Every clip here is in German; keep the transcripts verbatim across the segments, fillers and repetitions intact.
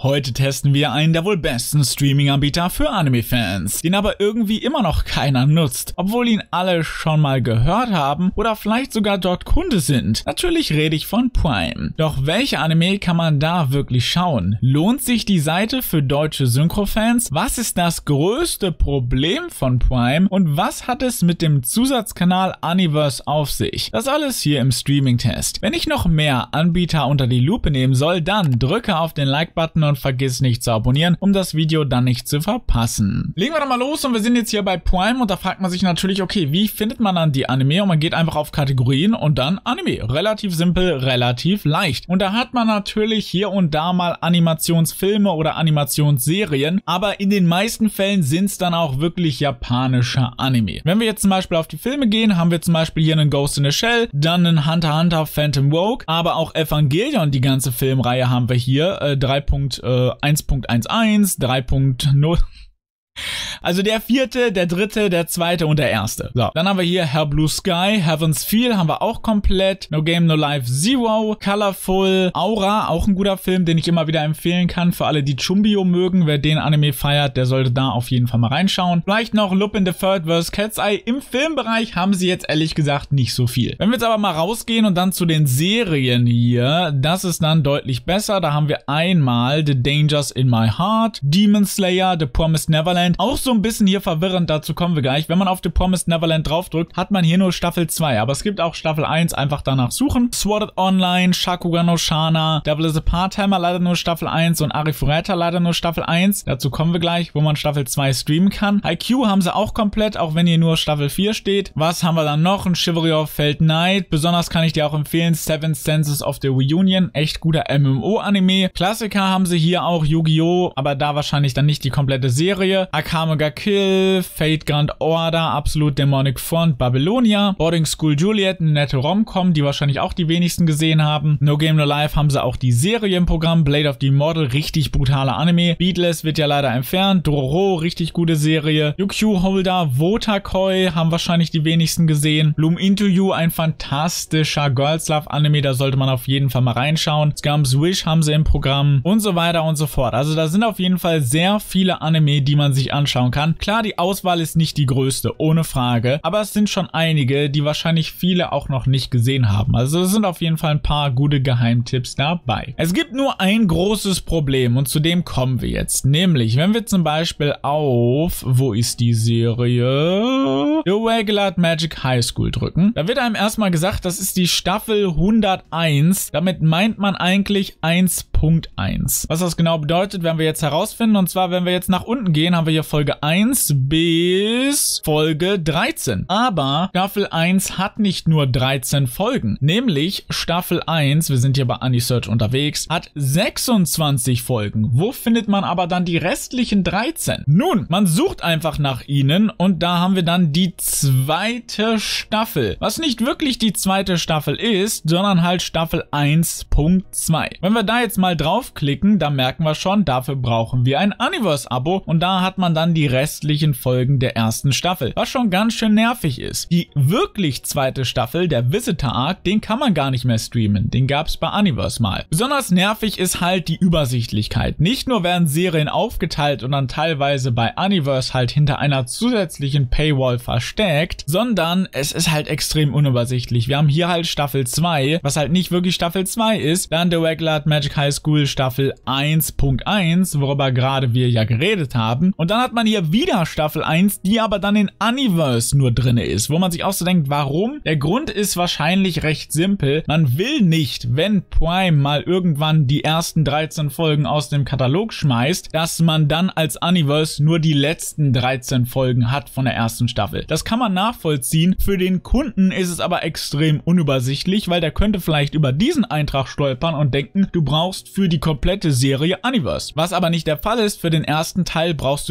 Heute testen wir einen der wohl besten Streaming-Anbieter für Anime-Fans, den aber irgendwie immer noch keiner nutzt, obwohl ihn alle schon mal gehört haben oder vielleicht sogar dort Kunde sind. Natürlich rede ich von Prime. Doch welche Anime kann man da wirklich schauen? Lohnt sich die Seite für deutsche Synchro-Fans? Was ist das größte Problem von Prime? Und was hat es mit dem Zusatzkanal Aniverse auf sich? Das alles hier im Streaming-Test. Wenn ich noch mehr Anbieter unter die Lupe nehmen soll, dann drücke auf den Like-Button und vergiss nicht zu abonnieren, um das Video dann nicht zu verpassen. Legen wir doch mal los und wir sind jetzt hier bei Prime und da fragt man sich natürlich, okay, wie findet man dann die Anime? Und man geht einfach auf Kategorien und dann Anime. Relativ simpel, relativ leicht. Und da hat man natürlich hier und da mal Animationsfilme oder Animationsserien, aber in den meisten Fällen sind es dann auch wirklich japanische Anime. Wenn wir jetzt zum Beispiel auf die Filme gehen, haben wir zum Beispiel hier einen Ghost in the Shell, dann einen Hunter x Hunter Phantom Rogue, aber auch Evangelion, die ganze Filmreihe haben wir hier, äh, drei Punkt eins Punkt elf, drei Punkt null. Also der vierte, der dritte, der zweite und der erste. So, dann haben wir hier Hell Blue Sky, Heaven's Feel haben wir auch komplett, No Game No Life Zero, Colorful, Aura, auch ein guter Film, den ich immer wieder empfehlen kann für alle, die Chumbio mögen. Wer den Anime feiert, der sollte da auf jeden Fall mal reinschauen. Vielleicht noch Lupin the Third versus. Cat's Eye. Im Filmbereich haben sie jetzt ehrlich gesagt nicht so viel. Wenn wir jetzt aber mal rausgehen und dann zu den Serien hier, das ist dann deutlich besser. Da haben wir einmal The Dangers in My Heart, Demon Slayer, The Promised Neverland. Auch so ein bisschen hier verwirrend, dazu kommen wir gleich. Wenn man auf The Promised Neverland draufdrückt, hat man hier nur Staffel zwei, aber es gibt auch Staffel eins, einfach danach suchen. Sword Art Online, Shakugan no Shana, Devil is a Part-Timer leider nur Staffel eins und Arifureta leider nur Staffel eins. Dazu kommen wir gleich, wo man Staffel zwei streamen kann. I Q haben sie auch komplett, auch wenn hier nur Staffel vier steht. Was haben wir dann noch? Ein Chivalry of Fate Night. Besonders kann ich dir auch empfehlen, Seven Senses of the Reunion. Echt guter M M O-Anime. Klassiker haben sie hier auch, Yu-Gi-Oh!, aber da wahrscheinlich dann nicht die komplette Serie. Akame ga Kill, Fate Grand Order, Absolute Demonic Front, Babylonia, Boarding School Juliet, eine nette Rom-Com, die wahrscheinlich auch die wenigsten gesehen haben. No Game No Life haben sie auch die Serie im Programm, Blade of the Immortal, richtig brutaler Anime. Beatless wird ja leider entfernt, Dororo, richtig gute Serie. U Q Holder, Wotakoi haben wahrscheinlich die wenigsten gesehen. Bloom Into You, ein fantastischer Girls Love Anime, da sollte man auf jeden Fall mal reinschauen. Scum's Wish haben sie im Programm und so weiter und so fort. Also da sind auf jeden Fall sehr viele Anime, die man sich anschauen kann. Klar, die Auswahl ist nicht die größte, ohne Frage, aber es sind schon einige, die wahrscheinlich viele auch noch nicht gesehen haben. Also es sind auf jeden Fall ein paar gute Geheimtipps dabei. Es gibt nur ein großes Problem und zu dem kommen wir jetzt. Nämlich, wenn wir zum Beispiel auf, wo ist die Serie? Irregular Magic High School drücken. Da wird einem erstmal gesagt, das ist die Staffel hunderteins. Damit meint man eigentlich eins Punkt eins. Was das genau bedeutet, werden wir jetzt herausfinden. Und zwar, wenn wir jetzt nach unten gehen, haben wir hier Folge eins bis Folge dreizehn. Aber Staffel eins hat nicht nur dreizehn Folgen. Nämlich Staffel eins, wir sind hier bei Anisearch unterwegs, hat sechsundzwanzig Folgen. Wo findet man aber dann die restlichen dreizehn? Nun, man sucht einfach nach ihnen und da haben wir dann die zweite Staffel. Was nicht wirklich die zweite Staffel ist, sondern halt Staffel eins Punkt zwei. Wenn wir da jetzt mal draufklicken, dann merken wir schon, dafür brauchen wir ein Aniverse-Abo und da hat man dann die restlichen Folgen der ersten Staffel, was schon ganz schön nervig ist. Die wirklich zweite Staffel, der Visitor Arc, den kann man gar nicht mehr streamen, den gab es bei Aniverse mal. Besonders nervig ist halt die Übersichtlichkeit. Nicht nur werden Serien aufgeteilt und dann teilweise bei Aniverse halt hinter einer zusätzlichen Paywall versteckt, sondern es ist halt extrem unübersichtlich. Wir haben hier halt Staffel zwei, was halt nicht wirklich Staffel zwei ist, dann The Regular Magic High School Staffel eins Punkt eins, worüber gerade wir ja geredet haben, und dann hat man hier wieder Staffel eins, die aber dann in Aniverse nur drin ist, wo man sich auch so denkt, warum? Der Grund ist wahrscheinlich recht simpel. Man will nicht, wenn Prime mal irgendwann die ersten dreizehn Folgen aus dem Katalog schmeißt, dass man dann als Aniverse nur die letzten dreizehn Folgen hat von der ersten Staffel. Das kann man nachvollziehen. Für den Kunden ist es aber extrem unübersichtlich, weil der könnte vielleicht über diesen Eintrag stolpern und denken, du brauchst für die komplette Serie Aniverse. Was aber nicht der Fall ist, für den ersten Teil brauchst du nur Prime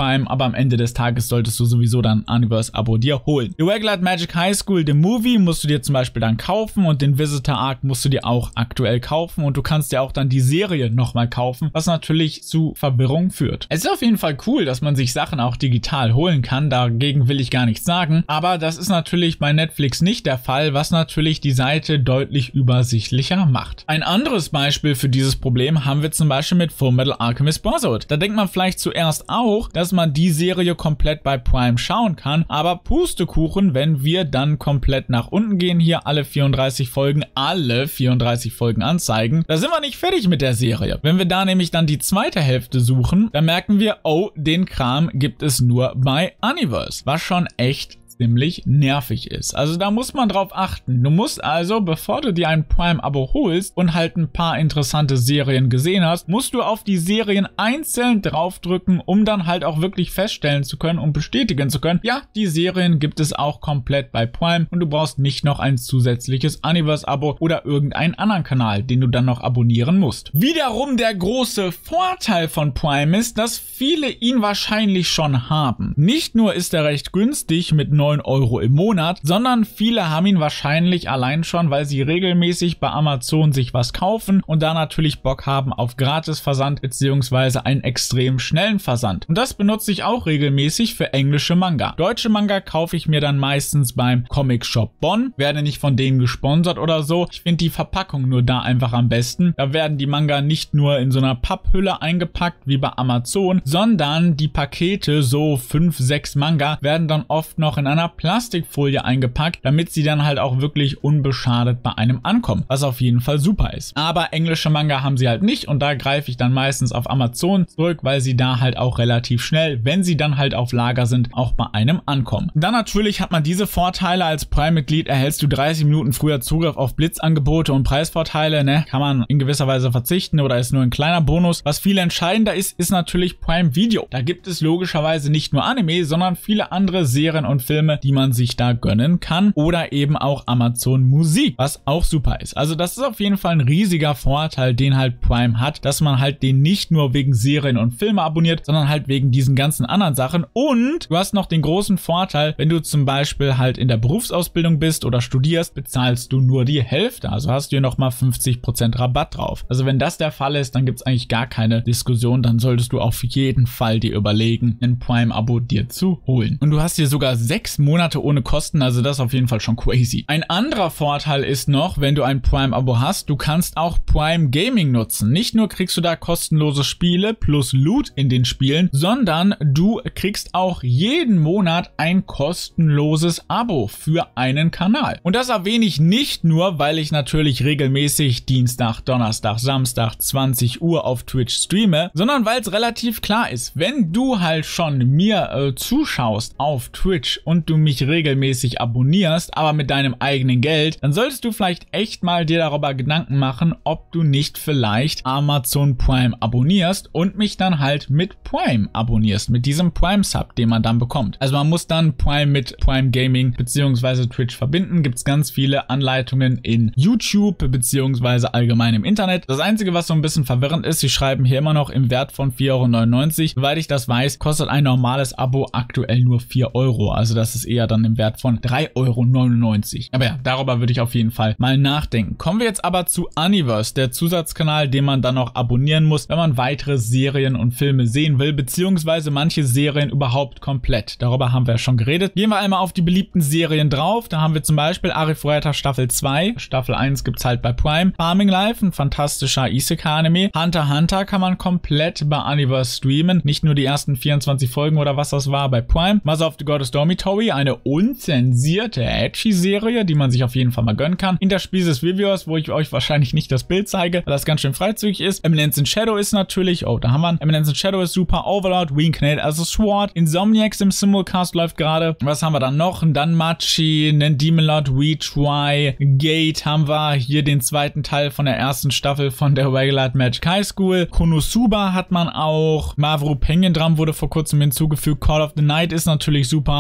Prime, aber am Ende des Tages solltest du sowieso dann Universe-Abo dir holen. Irregular Magic High School, den Movie, musst du dir zum Beispiel dann kaufen und den Visitor Arc musst du dir auch aktuell kaufen und du kannst dir auch dann die Serie nochmal kaufen, was natürlich zu Verwirrung führt. Es ist auf jeden Fall cool, dass man sich Sachen auch digital holen kann, dagegen will ich gar nichts sagen, aber das ist natürlich bei Netflix nicht der Fall, was natürlich die Seite deutlich übersichtlicher macht. Ein anderes Beispiel für dieses Problem haben wir zum Beispiel mit Fullmetal Alchemist Brotherhood. Da denkt man vielleicht zuerst auch, dass man die Serie komplett bei Prime schauen kann, aber Pustekuchen, wenn wir dann komplett nach unten gehen, hier alle vierunddreißig Folgen, alle vierunddreißig Folgen anzeigen, da sind wir nicht fertig mit der Serie. Wenn wir da nämlich dann die zweite Hälfte suchen, dann merken wir, oh, den Kram gibt es nur bei Universe, was schon echt ziemlich nervig ist. Also da muss man drauf achten. Du musst also, bevor du dir ein Prime-Abo holst und halt ein paar interessante Serien gesehen hast, musst du auf die Serien einzeln draufdrücken, um dann halt auch wirklich feststellen zu können und bestätigen zu können, ja, die Serien gibt es auch komplett bei Prime und du brauchst nicht noch ein zusätzliches Universe-Abo oder irgendeinen anderen Kanal, den du dann noch abonnieren musst. Wiederum der große Vorteil von Prime ist, dass viele ihn wahrscheinlich schon haben. Nicht nur ist er recht günstig mit neun Euro im Monat, sondern viele haben ihn wahrscheinlich allein schon, weil sie regelmäßig bei Amazon sich was kaufen und da natürlich Bock haben auf Gratisversand bzw. einen extrem schnellen Versand. Und das benutze ich auch regelmäßig für englische Manga. Deutsche Manga kaufe ich mir dann meistens beim Comic Shop Bonn, werde nicht von denen gesponsert oder so. Ich finde die Verpackung nur da einfach am besten. Da werden die Manga nicht nur in so einer Papphülle eingepackt wie bei Amazon, sondern die Pakete, so fünf, sechs Manga, werden dann oft noch in einer Plastikfolie eingepackt, damit sie dann halt auch wirklich unbeschadet bei einem ankommen, was auf jeden Fall super ist. Aber englische Manga haben sie halt nicht und da greife ich dann meistens auf Amazon zurück, weil sie da halt auch relativ schnell, wenn sie dann halt auf Lager sind, auch bei einem ankommen. Dann natürlich hat man diese Vorteile, als Prime-Mitglied erhältst du dreißig Minuten früher Zugriff auf Blitzangebote und Preisvorteile, ne? Kann man in gewisser Weise verzichten oder ist nur ein kleiner Bonus. Was viel entscheidender ist, ist natürlich Prime Video. Da gibt es logischerweise nicht nur Anime, sondern viele andere Serien und Filme, die man sich da gönnen kann oder eben auch Amazon Musik, was auch super ist. Also das ist auf jeden Fall ein riesiger Vorteil, den halt Prime hat, dass man halt den nicht nur wegen Serien und Filme abonniert, sondern halt wegen diesen ganzen anderen Sachen und du hast noch den großen Vorteil, wenn du zum Beispiel halt in der Berufsausbildung bist oder studierst, bezahlst du nur die Hälfte, also hast du hier nochmal fünfzig Prozent Rabatt drauf. Also wenn das der Fall ist, dann gibt es eigentlich gar keine Diskussion, dann solltest du auf jeden Fall dir überlegen, ein Prime-Abo dir zu holen. Und du hast hier sogar sechs Monate ohne Kosten, also das ist auf jeden Fall schon crazy. Ein anderer Vorteil ist noch, wenn du ein Prime-Abo hast, du kannst auch Prime Gaming nutzen. Nicht nur kriegst du da kostenlose Spiele plus Loot in den Spielen, sondern du kriegst auch jeden Monat ein kostenloses Abo für einen Kanal. Und das erwähne ich nicht nur, weil ich natürlich regelmäßig Dienstag, Donnerstag, Samstag zwanzig Uhr auf Twitch streame, sondern weil es relativ klar ist, wenn du halt schon mir äh, zuschaust auf Twitch und du mich regelmäßig abonnierst, aber mit deinem eigenen Geld, dann solltest du vielleicht echt mal dir darüber Gedanken machen, ob du nicht vielleicht Amazon Prime abonnierst und mich dann halt mit Prime abonnierst, mit diesem Prime Sub, den man dann bekommt. Also man muss dann Prime mit Prime Gaming bzw. Twitch verbinden, gibt es ganz viele Anleitungen in YouTube bzw. allgemein im Internet. Das Einzige, was so ein bisschen verwirrend ist, sie schreiben hier immer noch im Wert von vier Euro neunundneunzig. Soweit ich das weiß, kostet ein normales Abo aktuell nur vier Euro, also das ist eher dann im Wert von drei Euro neunundneunzig. Aber ja, darüber würde ich auf jeden Fall mal nachdenken. Kommen wir jetzt aber zu Universe, der Zusatzkanal, den man dann noch abonnieren muss, wenn man weitere Serien und Filme sehen will, beziehungsweise manche Serien überhaupt komplett. Darüber haben wir schon geredet. Gehen wir einmal auf die beliebten Serien drauf. Da haben wir zum Beispiel Arifureta Staffel zwei. Staffel eins gibt's halt bei Prime. Farming Life, ein fantastischer Isekai-Anime. Hunter x Hunter kann man komplett bei Universe streamen. Nicht nur die ersten vierundzwanzig Folgen oder was das war bei Prime. Mother of the Goddess Dormitory, eine unzensierte Edgy-Serie, die man sich auf jeden Fall mal gönnen kann. Interspecies Reviewers, wo ich euch wahrscheinlich nicht das Bild zeige, weil das ganz schön freizügig ist. Eminence in Shadow ist natürlich, oh, da haben wir Eminence in Shadow ist super. Overlord, Reincarnate as a Sword. Insomniacs im Simulcast läuft gerade. Was haben wir dann noch? Danmachi, einen Demon Lord, Retry, Gate haben wir. Hier den zweiten Teil von der ersten Staffel von der Irregular Magic High School. Konosuba hat man auch. Mamoru Penguin Drum wurde vor kurzem hinzugefügt. Call of the Night ist natürlich super. Testament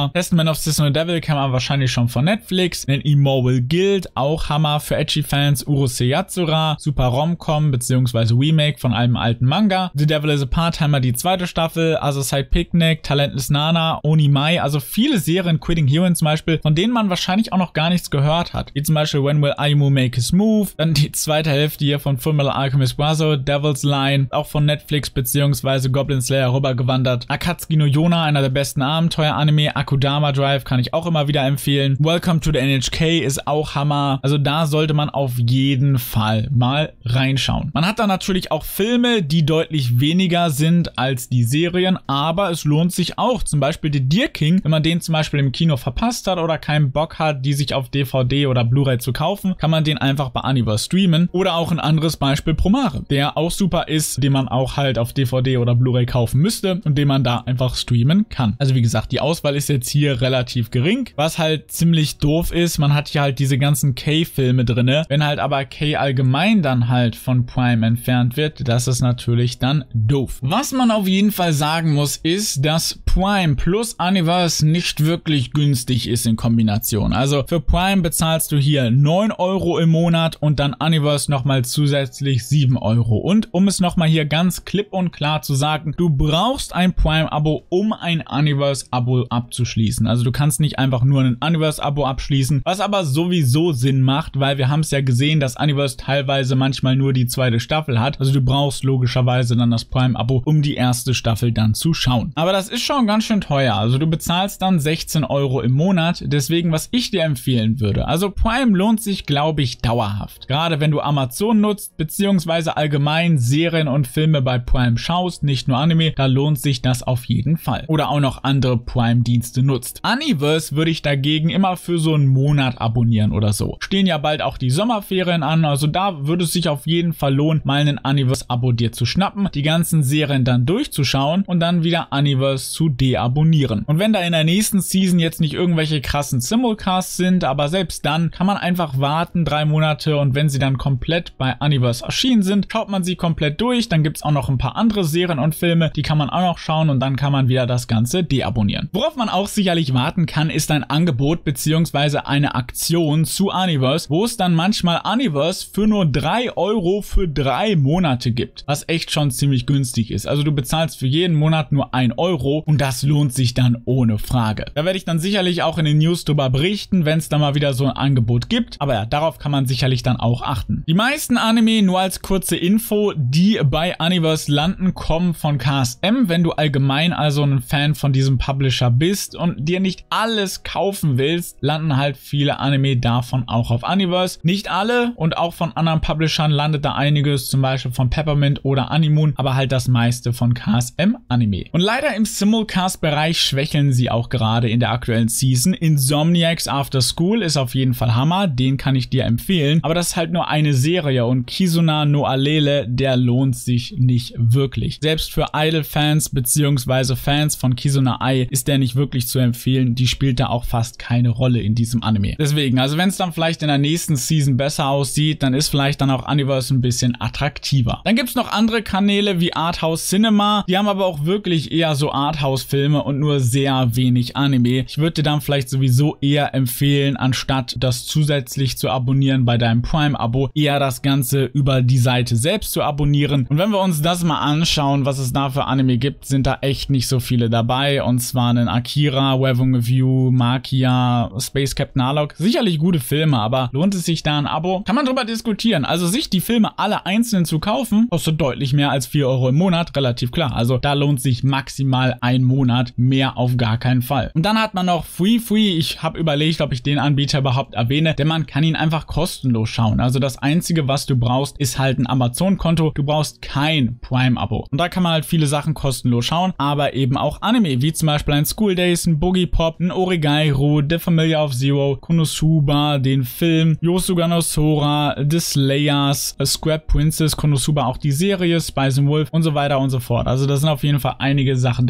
of Seasonal Devil kennt man wahrscheinlich schon von Netflix. Den Immortal Guild, auch Hammer für Ecchi-Fans. Urusei Yatsura, super Rom-Com bzw. Remake von einem alten Manga. The Devil is a Part-Timer, die zweite Staffel. Other Side Picnic, Talentless Nana, Oni Mai. Also viele Serien, Quitting Heroine zum Beispiel, von denen man wahrscheinlich auch noch gar nichts gehört hat. Wie zum Beispiel When Will Ayumu Make His Move? Dann die zweite Hälfte hier von Fullmetal Alchemist Brotherhood, Devil's Line, auch von Netflix bzw. Goblin Slayer rübergewandert. Akatsuki no Yona, einer der besten Abenteuer-Anime. Akudama Drive kann ich auch immer wieder empfehlen. Welcome to the N H K ist auch Hammer. Also da sollte man auf jeden Fall mal reinschauen. Man hat da natürlich auch Filme, die deutlich weniger sind als die Serien, aber es lohnt sich auch. Zum Beispiel The Deer King, wenn man den zum Beispiel im Kino verpasst hat oder keinen Bock hat, die sich auf D V D oder Blu-ray zu kaufen, kann man den einfach bei Aniverse streamen. Oder auch ein anderes Beispiel, Promare, der auch super ist, den man auch halt auf D V D oder Blu-ray kaufen müsste und den man da einfach streamen kann. Also wie gesagt, die Auswahl ist jetzt hier relativ gering, was halt ziemlich doof ist. Man hat hier halt diese ganzen K-Filme drinne. Wenn halt aber K allgemein dann halt von Prime entfernt wird, das ist natürlich dann doof. Was man auf jeden Fall sagen muss, ist, dass Prime plus Aniverse nicht wirklich günstig ist in Kombination. Also für Prime bezahlst du hier neun Euro im Monat und dann Aniverse nochmal zusätzlich sieben Euro. Und um es nochmal hier ganz klipp und klar zu sagen, du brauchst ein Prime-Abo, um ein Aniverse-Abo abzuschließen. Also du kannst nicht einfach nur ein Aniverse-Abo abschließen, was aber sowieso Sinn macht, weil wir haben es ja gesehen, dass Aniverse teilweise manchmal nur die zweite Staffel hat. Also du brauchst logischerweise dann das Prime-Abo, um die erste Staffel dann zu schauen. Aber das ist schon ganz schön teuer. Also du bezahlst dann sechzehn Euro im Monat. Deswegen, was ich dir empfehlen würde. Also Prime lohnt sich, glaube ich, dauerhaft. Gerade wenn du Amazon nutzt, beziehungsweise allgemein Serien und Filme bei Prime schaust, nicht nur Anime, da lohnt sich das auf jeden Fall. Oder auch noch andere Prime-Dienste nutzt. Aniverse würde ich dagegen immer für so einen Monat abonnieren oder so. Stehen ja bald auch die Sommerferien an, also da würde es sich auf jeden Fall lohnen, mal einen Aniverse-Abo dir zu schnappen, die ganzen Serien dann durchzuschauen und dann wieder Aniverse zu deabonnieren. Und wenn da in der nächsten Season jetzt nicht irgendwelche krassen Simulcasts sind, aber selbst dann kann man einfach warten, drei Monate, und wenn sie dann komplett bei Aniverse erschienen sind, schaut man sie komplett durch, dann gibt es auch noch ein paar andere Serien und Filme, die kann man auch noch schauen und dann kann man wieder das Ganze deabonnieren. Worauf man auch sicherlich warten kann, ist ein Angebot bzw. eine Aktion zu Aniverse, wo es dann manchmal Aniverse für nur drei Euro für drei Monate gibt, was echt schon ziemlich günstig ist. Also du bezahlst für jeden Monat nur ein Euro und das lohnt sich dann ohne Frage. Da werde ich dann sicherlich auch in den News drüber berichten, wenn es da mal wieder so ein Angebot gibt, aber ja, darauf kann man sicherlich dann auch achten. Die meisten Anime, nur als kurze Info, die bei Aniverse landen, kommen von K S M. Wenn du allgemein also ein Fan von diesem Publisher bist und dir nicht alles kaufen willst, landen halt viele Anime davon auch auf Aniverse. Nicht alle, und auch von anderen Publishern landet da einiges, zum Beispiel von Peppermint oder Animoon, aber halt das meiste von K S M Anime. Und leider im Simulcast-Bereich schwächeln sie auch gerade in der aktuellen Season. Insomniacs After School ist auf jeden Fall Hammer, den kann ich dir empfehlen, aber das ist halt nur eine Serie und Kizuna no Alele, der lohnt sich nicht wirklich. Selbst für Idol-Fans bzw. Fans von Kizuna Ai ist der nicht wirklich zu empfehlen, die spielt da auch fast keine Rolle in diesem Anime. Deswegen, also wenn es dann vielleicht in der nächsten Season besser aussieht, dann ist vielleicht dann auch Aniverse ein bisschen attraktiver. Dann gibt es noch andere Kanäle wie Arthouse Cinema, die haben aber auch wirklich eher so Arthouse-Filme und nur sehr wenig Anime. Ich würde dir dann vielleicht sowieso eher empfehlen, anstatt das zusätzlich zu abonnieren bei deinem Prime-Abo, eher das Ganze über die Seite selbst zu abonnieren. Und wenn wir uns das mal anschauen, was es da für Anime gibt, sind da echt nicht so viele dabei. Und zwar einen Akira, Weaving of You, Makia, Space Captain Harlock. Sicherlich gute Filme, aber lohnt es sich da ein Abo? Kann man drüber diskutieren. Also sich die Filme alle einzeln zu kaufen, kostet deutlich mehr als vier Euro im Monat, relativ klar. Also da lohnt sich maximal ein Monat, mehr auf gar keinen Fall. Und dann hat man noch Free Free. Ich habe überlegt, ob ich den Anbieter überhaupt erwähne, denn man kann ihn einfach kostenlos schauen. Also das Einzige, was du brauchst, ist halt ein Amazon-Konto. Du brauchst kein Prime-Abo. Und da kann man halt viele Sachen kostenlos schauen, aber eben auch Anime, wie zum Beispiel ein School Days, ein Boogie Pop, ein Origairu, The Familiar of Zero, Konosuba, den Film, Yosuga no Sora, The Slayers, Scrap Princess, Konosuba auch die Serie, Spice and Wolf und so weiter und so fort. Also da sind auf jeden Fall einige Sachen dabei.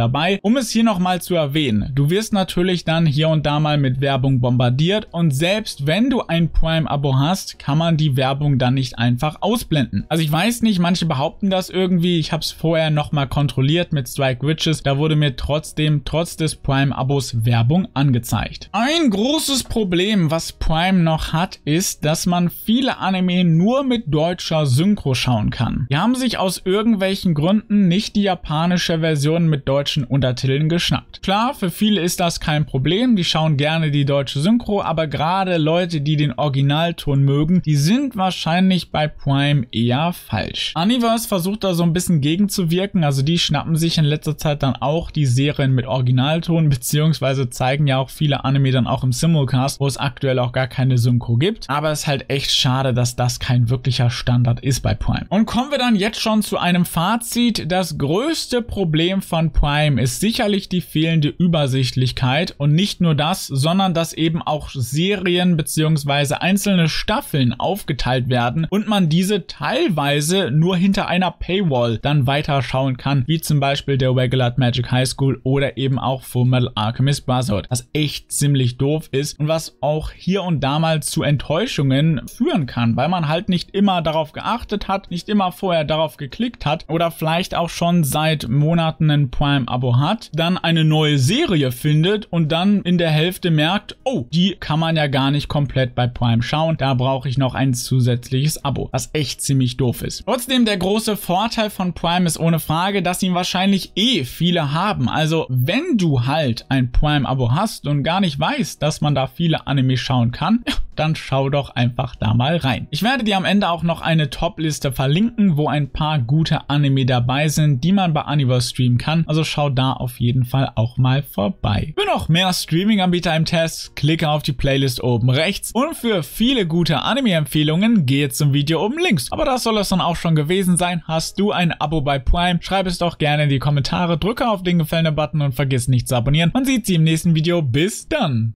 Um es hier nochmal zu erwähnen, du wirst natürlich dann hier und da mal mit Werbung bombardiert und selbst wenn du ein Prime-Abo hast, kann man die Werbung dann nicht einfach ausblenden. Also ich weiß nicht, manche behaupten das irgendwie, ich habe es vorher nochmal kontrolliert mit Strike Witches, da wurde mir trotzdem trotz des Prime-Abos Werbung angezeigt. Ein großes Problem, was Prime noch hat, ist, dass man viele Anime nur mit deutscher Synchro schauen kann. Die haben sich aus irgendwelchen Gründen nicht die japanische Version mit deutschen Untertiteln geschnappt. Klar, für viele ist das kein Problem, die schauen gerne die deutsche Synchro, aber gerade Leute, die den Originalton mögen, die sind wahrscheinlich bei Prime eher falsch. Aniverse versucht da so ein bisschen gegenzuwirken, also die schnappen sich in letzter Zeit dann auch die Serien mit Originalton, beziehungsweise zeigen ja auch viele Anime dann auch im Simulcast, wo es aktuell auch gar keine Synchro gibt. Aber es ist halt echt schade, dass das kein wirklicher Standard ist bei Prime. Und kommen wir dann jetzt schon zu einem Fazit. Das größte Problem von Prime ist sicherlich die fehlende Übersichtlichkeit und nicht nur das, sondern dass eben auch Serien bzw. einzelne Staffeln aufgeteilt werden und man diese teilweise nur hinter einer Paywall dann weiterschauen kann, wie zum Beispiel der Regular Magic High School oder eben auch Fullmetal Alchemist Brotherhood, was echt ziemlich doof ist und was auch hier und da mal zu Enttäuschungen führen kann, weil man halt nicht immer darauf geachtet hat, nicht immer vorher darauf geklickt hat oder vielleicht auch schon seit Monaten ein Prime-Abo hat, dann eine neue Serie findet und dann in der Hälfte merkt, oh, die kann man ja gar nicht komplett bei Prime schauen, da brauche ich noch ein zusätzliches Abo, was echt ziemlich doof ist. Trotzdem, der große Vorteil von Prime ist ohne Frage, dass ihn wahrscheinlich eh viele haben. Also wenn du halt ein Prime-Abo hast und gar nicht weißt, dass man da viele Anime schauen kann, ja, dann schau doch einfach da mal rein. Ich werde dir am Ende auch noch eine Top-Liste verlinken, wo ein paar gute Anime dabei sind, die man bei Aniverse streamen kann. Also schau da auf jeden Fall auch mal vorbei. Für noch mehr Streaming-Anbieter im Test, klicke auf die Playlist oben rechts und für viele gute Anime-Empfehlungen gehe zum Video oben links. Aber das soll es dann auch schon gewesen sein. Hast du ein Abo bei Prime? Schreib es doch gerne in die Kommentare, drücke auf den gefallenen Button und vergiss nicht zu abonnieren. Man sieht sie im nächsten Video. Bis dann!